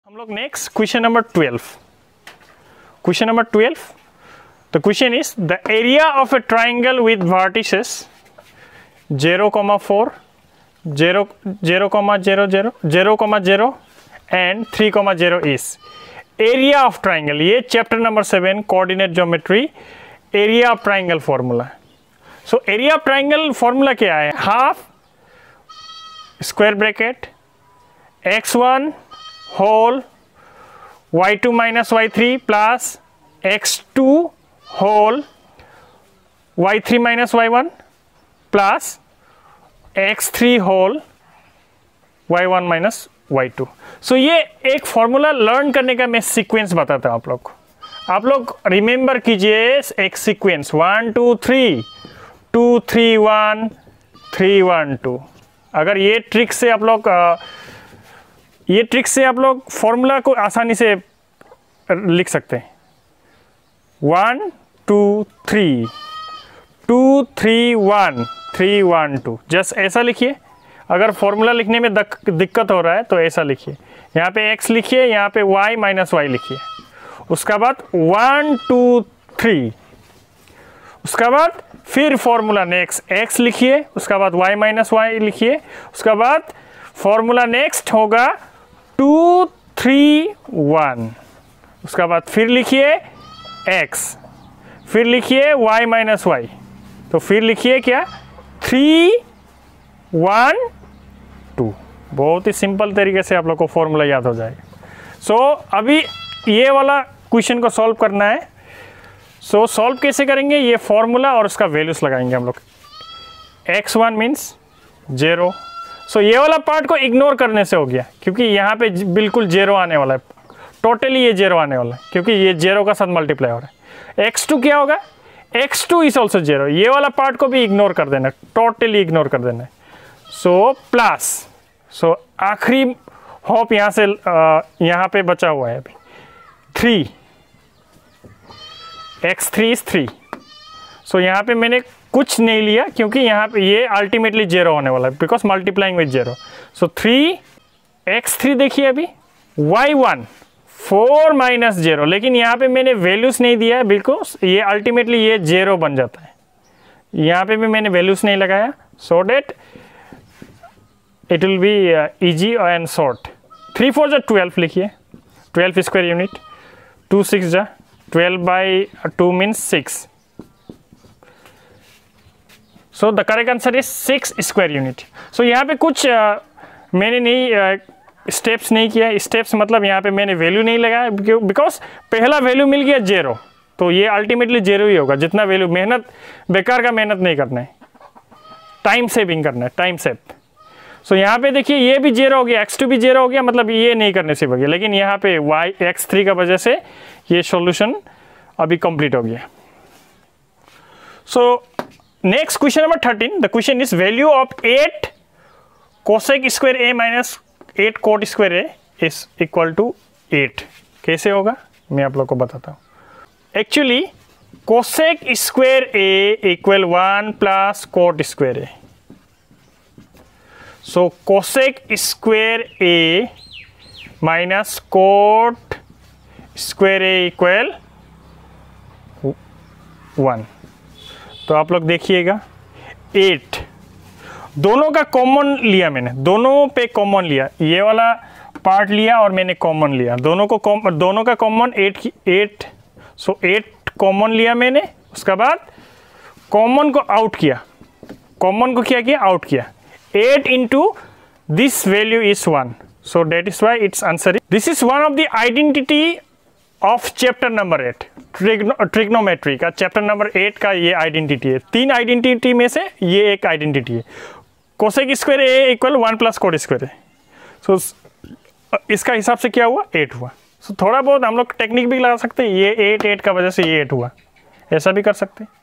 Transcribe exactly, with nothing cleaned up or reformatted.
हम लोग next question number twelve question number twelve the question is the area of a triangle with vertices zero comma four zero zero comma zero zero zero comma zero and three comma zero is area of triangle। ये chapter number seven coordinate geometry area of triangle formula. So area of triangle formula क्या है? Half square bracket x one whole y two minus y three plus x two whole y three minus y one plus x three whole y one minus y two. So ये एक formula learn करने का मैं sequence बताता हूँ आप लोग को। आप लोग रिमेंबर कीजिए एक sequence one two three two three one three one two. अगर ये ट्रिक से आप लोग ये ट्रिक से आप लोग फॉर्मूला को आसानी से लिख सकते हैं। One two three two three one three one two, just ऐसा लिखिए। अगर फॉर्मूला लिखने में दिक्कत हो रहा है तो ऐसा लिखिए। यहाँ पे x लिखिए, यहाँ पे y माइनस वाई लिखिए। उसका बाद वन टू थ्री, उसका बाद फिर फॉर्मूला नेक्स्ट x लिखिए, उसका बाद y माइनस वाई लिखिए। उसका बाद फॉर्मूला नेक्स्ट होगा टू थ्री वन, उसका बाद फिर लिखिए x, फिर लिखिए y माइनस वाई, तो फिर लिखिए क्या थ्री वन टू। बहुत ही सिंपल तरीके से आप लोग को फॉर्मूला याद हो जाएगा। सो so, अभी ये वाला क्वेश्चन को सॉल्व करना है। सो so, सॉल्व कैसे करेंगे? ये फॉर्मूला और उसका वैल्यूज लगाएंगे हम लोग। X one means zero. So ये वाला पार्ट को इग्नोर करने से हो गया, क्योंकि यहाँ पे बिल्कुल जेरो आने वाला है। टोटली ये जेरो आने वाला है, क्योंकि ये जेरो का साथ मल्टीप्लाई हो रहा है। एक्स टू क्या होगा? X two is also zero. ये वाला पार्ट को भी इग्नोर कर देना, टोटली इग्नोर कर देना। सो प्लस, सो आखिरी होप यहाँ से यहाँ पे बचा हुआ है अभी three, x three is three. So यहाँ पे मैंने कुछ नहीं लिया, क्योंकि यहाँ पे ये अल्टीमेटली जेरो होने वाला है, because multiplying with zero. So three x three देखिए अभी, y one four minus zero, लेकिन यहाँ पे मैंने वैल्यूज नहीं दिया है, बिकॉज ये अल्टीमेटली ये जेरो बन जाता है। यहाँ पे भी मैंने वैल्यूज नहीं लगाया, so that it will be easy and short. Three four जा ट्वेल्व लिखिए, twelve square unit, two six जा twelve by two means six. So the correct answer is six square unit. So यहाँ पे कुछ uh, मैंने नहीं uh, steps नहीं किया। स्टेप्स मतलब यहाँ पे मैंने वैल्यू नहीं लगाया, बिकॉज पहला वैल्यू मिल गया जेरो, तो ये अल्टीमेटली जेरो ही होगा। जितना वैल्यू, मेहनत बेकार का मेहनत नहीं करना है, टाइम सेविंग करना है, टाइम सेव। सो यहाँ पे देखिए ये भी जेरो हो गया, एक्स टू भी जेरो हो गया, मतलब ये नहीं करने से हो गया। लेकिन यहाँ पे वाई एक्स थ्री का वजह से ये सॉल्यूशन अभी कंप्लीट हो गया। So next question number thirteen, the question is value of eight cosec square A minus eight cot square A is equal to eight. कैसे होगा मैं आप लोग को बताता हूँ। Actually cosec square A equal one plus cot square A. So cosec square A minus cot square A equal one. तो आप लोग देखिएगा एट, दोनों का कॉमन लिया मैंने, दोनों पे कॉमन लिया, ये वाला पार्ट लिया और मैंने कॉमन लिया, दोनों को कॉम दोनों का कॉमन एट की एट। सो एट कॉमन लिया मैंने, उसके बाद कॉमन को आउट किया, कॉमन को क्या किया? आउट किया। Eight into this value is one, so that is why it's answer. This is one of the identity of chapter number eight, trigonometry का चैप्टर नंबर एट का ये आइडेंटिटी है। तीन आइडेंटिटी में से ये एक आइडेंटिटी है। Cosec square A equal one plus cot square है। सो इसका हिसाब से क्या हुआ? एट हुआ। सो so, थोड़ा बहुत हम लोग टेक्निक भी लगा सकते हैं, ये एट एट का वजह से ये एट हुआ, ऐसा भी कर सकते हैं।